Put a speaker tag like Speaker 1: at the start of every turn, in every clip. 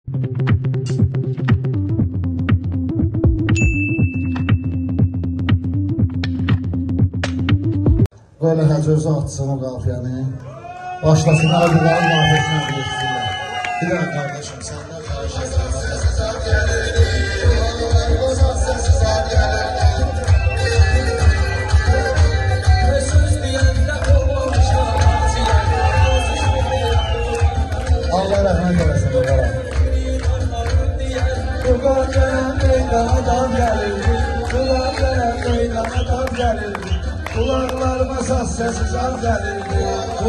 Speaker 1: Böyle həcözü atsın o qafiyəni. Başlasın Əliqanın mühafizini bilirsinlər. Bir daha kardeşim senden xahiş edirəm. Allah rəhmət eləsin babalar. Qullar gələn meydanadan gəlirdi. Qullar gələn meydanadan gəlirdi. Kulaklarıma saz sesi zar gelirdi.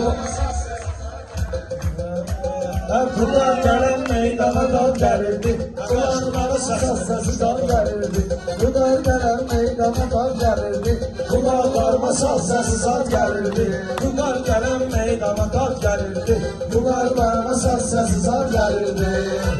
Speaker 1: Kullar gelen meydanadan gelirdi. Kulaklarıma saz sesi zar gelirdi. Kullar gelen meydanadan gelirdi. Kulaklarıma saz sesi zar gelirdi. Kullar gelen meydanadan gelirdi. Kulaklarıma saz sesi zar gelirdi.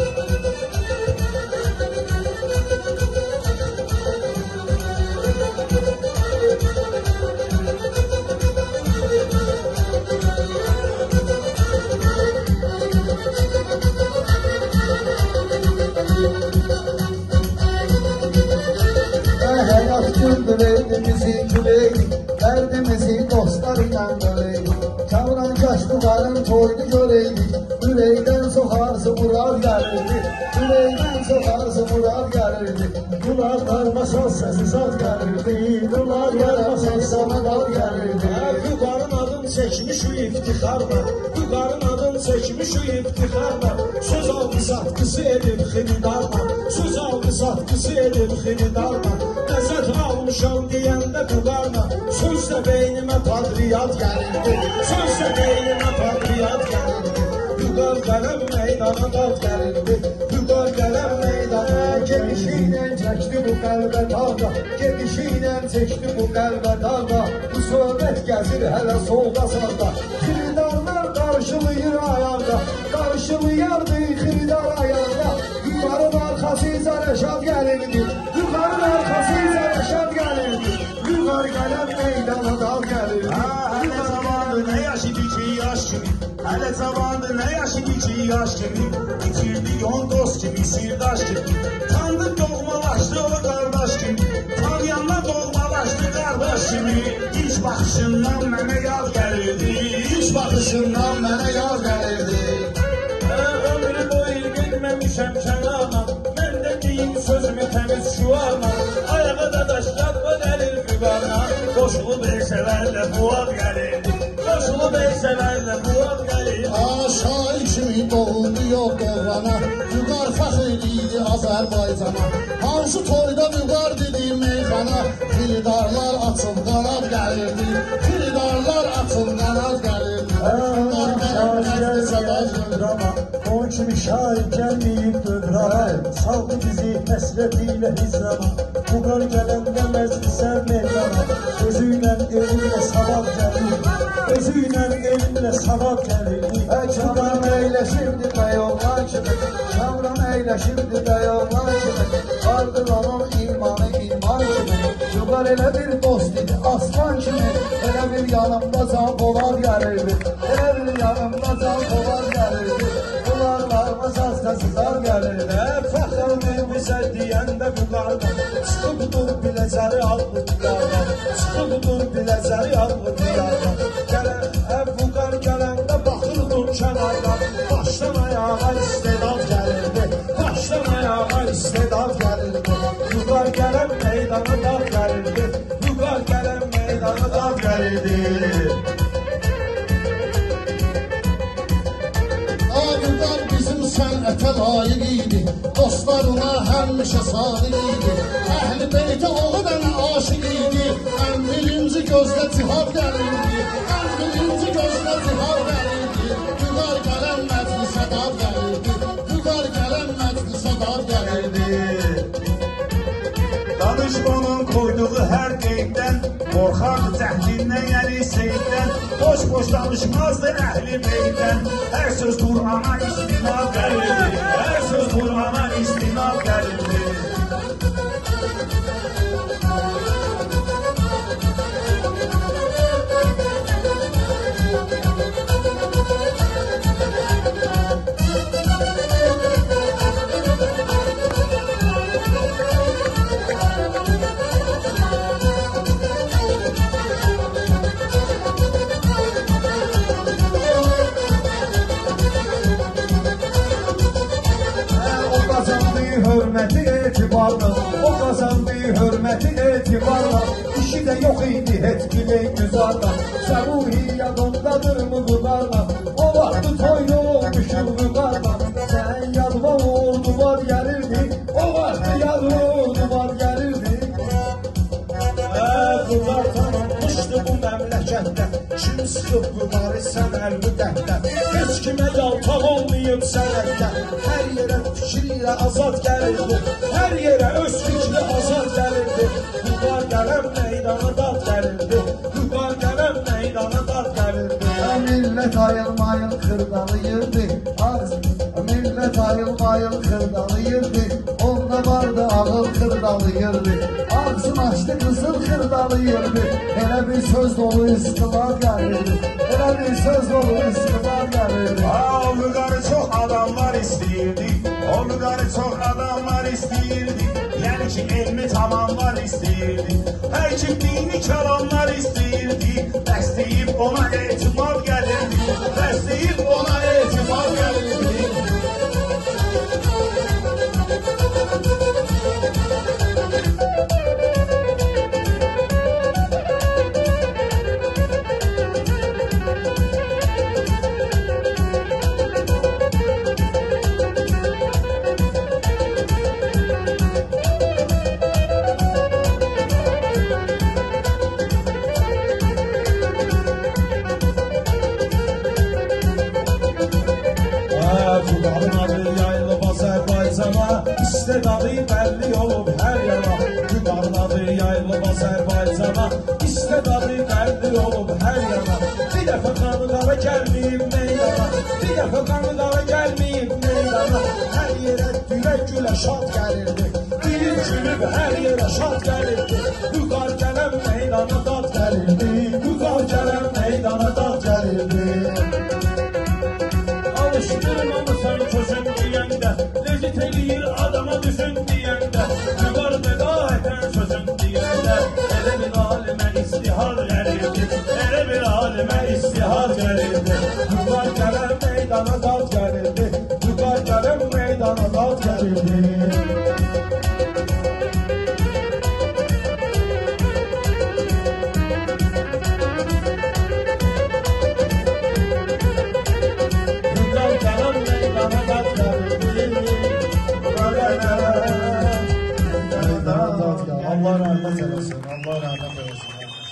Speaker 1: Güldüreydi, güleydi, derdimizi dostlarıyla böleydi. Kavran kaşkuların toydu göreydi, yüreğden sokarsı murar gelirdi. Yüreğden sokarsı murar gelirdi. Kulaklarıma saz sesi saz gelirdi. Kulaklarıma saz sana dal gelirdi. Yukarın adın çekmiş şu iftiharla. Yukarın adın çekmiş şu iftiharla. Söz aldı satkısı edip xinidarla. Söz aldı satkısı edip xinidarla. Lezzet almışam deyəndə bularla. Sözlə beynimə padriyat gəlirdi. Sözlə beynimə padriyat gəlirdi. Yuqar gələm meydana dal gəlirdi. Yuqar gələm meydana. Gedişiylə çəkdi bu qəlbə dağda. Gedişiylə çəkdi bu qəlbə dağda. Bu söhbət gəzir hələ solda sağda. Xiridarlar qarşılayır ayağda. Qarşılayardı xiridar ayağda. Yuqarın arxası zərəşad gəlirdi. Yuqarın arxası zərəşad gəlirdi. Yuqar gələm meydana dal gəlirdi.
Speaker 2: Hələ zamandı nə yaşı ki yaş kimi. Hələ zamandı nə yaşı ki yaş kimi. İtirdi yon dost kimi, sirdaş kimi. Tanıdı doğmalaşdı o qardaş kimi. Tanıyanlar doğmalaşdı qardaş kimi. İlk baxışından mənə yar gəlirdi.
Speaker 1: İlk baxışından mənə yar gəlirdi.
Speaker 2: Ömrü boyu getməmişəm kənarla. Mən də deyim sözümü təmiz şuarla. Ayağa da daşlar o dəlir füqarla. Qoşulub elsələrlə buad gəlirdi. Qoşulub elsələrlə buad gəlirdi.
Speaker 1: Şair kimi doğuldu yox doğrana. Vüqar fəxr edirdi Azərbaycana. Hansı toyda vüqar dedi meyxana. Xiridarlar açıl qanad gəlirdi. Xiridarlar açıl qanad gəlirdi.
Speaker 2: Onun kimi şair gəlməyib dövrana. Saldı bizi həsrətilə hizrana. Vüqar gələndə məclisə meydana. Özüylə elimlə savab gəlir. Özüylə elimlə savab gəlir.
Speaker 1: Kavram eyləşirdi bəyonlar kimi. Kavram eyləşirdi bəyonlar kimi. Vardır onun imanı iman kimi. Vüqar elə bir dost idi aslan kimi. Elə bir yanımda can polar gəlirdi. Elə bir yanımda can polar gəlirdi. Kulaklarıma saz sazlar gəlirdi.
Speaker 2: Fəxrimi bizə deyəndə vüqarla. Çıxıbdır biləcəri adlı diyarla. Çıxıbdır biləcəri adlı diyarla. Vüqar gələndə baxırdım kənardan. Başdan ayağa istedad gəlirdi. Başdan ayağa istedad gəlirdi. Vüqar gələn meydana dal gəlirdi. Vüqar gələn meydana dal gəlirdi.
Speaker 1: Vüqar bizim sənətə layiq idi. Dostlarına həmişə sadiq idi. Əhl-i beytə o dənə aşiq idi. Ən birinci gözlə cihad gəlirdi. Ən birinci gözlə cihad gəlirdi. Vüqar gələn məclisə dad gəlirdi. Vüqar gələn məclisə dad gəlirdi.
Speaker 2: Danışmanın koyduğu hər qeyddən qorxardı cəhdindən, yəni seyiddən. Boş danışmazdı əhli beytdən. Hər söz Qur'ana istinad gəlirdi. Hər söz Qur'ana istinad gəlirdi.
Speaker 1: hörməti etibarla, o qazandı hörməti etibarla, işi də yox idi heç biley güzarla, Səbuhi yadımdadır mı vüqarla, o vaxtı toylu olmuşum vüqarla, sən yadıma oldu var gəlirdi, o vaxtı yadıma var gəlirdi.
Speaker 2: Vüqar tanınmışdı bu məmləkətdə, kim sıxıb vüqarı sən əlbüqətdə, heç kimə yaltaq olmayıb sənətdə, hər yerə fikrilə azad gəlirdi, hər yerə öz fikri azad gəlirdi, vüqar gələn meydana dad gəlirdi, vüqar gələn meydana dad gəlirdi.
Speaker 1: Millət ayılmayıl xırdalıyırdı, millət ayılmayıl xırdalıyırdı, onda vardı ağıl xırdalıyırdı, ağzın açdı qızıl xırdalıyırdı, elə bir söz dolu istiqlal gəlirdi, elə bir söz dolu istiqlal gəlirdi.
Speaker 3: Vüqarı çox adamlar istəyirdi, o vüqarı çox adamlar istəyirdi, yəni ki elmi tamamlar istəyirdi, hər kim dini kəlamlar istəyirdi, bəsləyib ona etimad gəlirdi, bəsləyib ona etimad gəlirdi.
Speaker 2: Vüqarın adı yayılıb Azərbaycana, istedadı bəlli olub hər yana. Vüqarın adı yayılıb Azərbaycana, istedadı bəlli olub hər yana. Bir dəfə qanı qara gəlməyib meydana, bir dəfə qanı qara gəlməyib meydana. Hər yerə gülə-gülə şad gəlirdi, dili gülüb hər yerə şad gəlirdi. Vüqar gələn meydana dad gəlirdi, vüqar gələn meydana dad gəlirdi. Alışdırmamısan sözün deyəndə, lezit eləyir adama düşün deyəndə, vüqar veda edən sözün deyəndə, elə bir alimə istihar gəlirdi, elə bir alimə istihar gəlirdi, vüqar gələn meydana dad gəlirdi, vüqar gələn meydana dad gəlirdi. Allah rahmet eylesin. Allah rahmet eylesin.